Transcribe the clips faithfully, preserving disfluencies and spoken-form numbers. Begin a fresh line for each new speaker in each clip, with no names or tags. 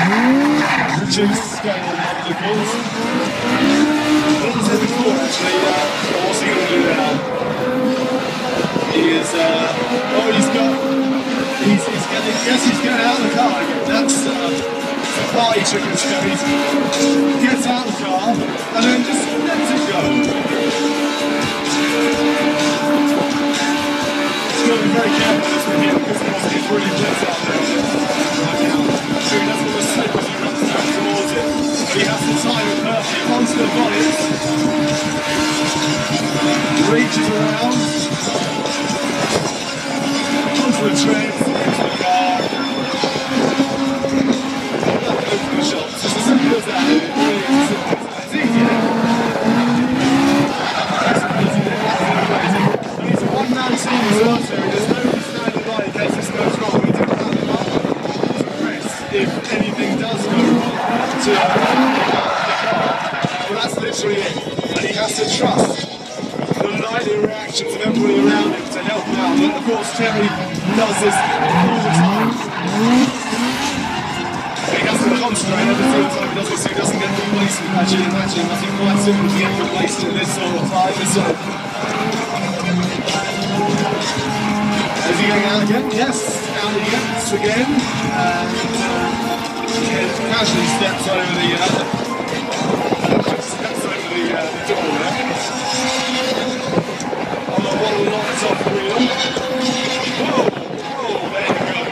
reduced scale of the course. What was it before actually? Uh, what's he going to do now? He is, uh, oh he's got, he's, he's getting, yes he's getting out of the car again. That's uh, a party trick and show. He gets out of the car and then just lets it go. He's got to be very careful with this with him because it's really blitz out there. I'm sure he doesn't want to slip as he runs down towards it. But he has to time it perfectly. Onto the bonnets. Reaches around. Onto the treads. Into the car. Over the shots. It's as simple as that. It really is as simple as that. It's easy now. And he's a one-man team as well, so there's nobody standing by in case this goes wrong. We didn't have the button to press if anything does go wrong to the car. Well, that's literally it. And he has to trust the lightning reactions of everybody around him to help him out. But of course, Terry does this all the time. He has to concentrate every single time he does this so he doesn't get replaced with Imagine, Imagine. I think quite simple to get replaced in this sort of time. This sort of Is he going out again? Yes, out he gets again. And uh, casually steps over the uh, steps over the, uh, the door there. On the one locked off wheel. Whoa! Whoa, there you go.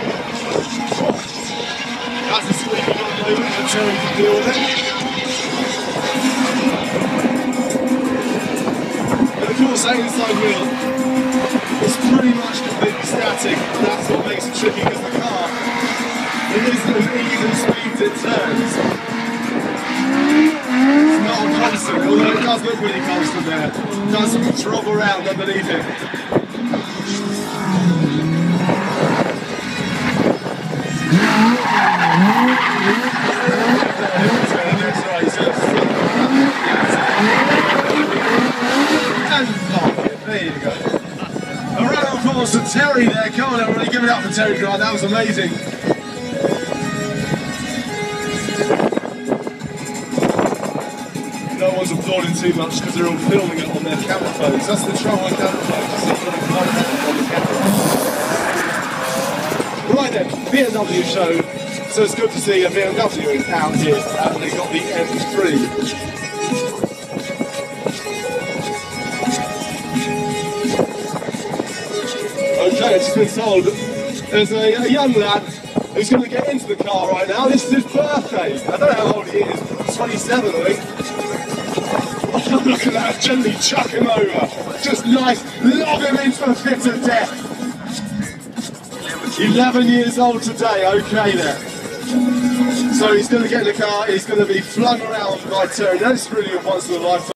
That's a squeaky little moment that Terry can deal with it. And of course, that inside wheel is pretty much completely static. That's what makes it tricky because the car, it isn't as even speeds it turns. It's not a constant, although it does look really constant there. It does drop around underneath it. There you go. A round of applause to Terry there. Come on everybody, give it up for Terry Grant, that was amazing. No one's applauding too much because they're all filming it on their camera phones. That's the trouble with camera phones, you see you've got to find it on the camera. Right then, B M W show. So it's good to see a B M W out here. Uh, they got the M three. Okay, it's been told there's a, a young lad who's going to get into the car right now. This is his birthday. I don't know how old he is. twenty-seven, I think. Oh, look at that. Gently chuck him over. Just nice. Lob him into the pit of death. eleven years old today. Okay, there. So he's going to get in the car. He's going to be flung around by Terry. That's really a once in a lifetime.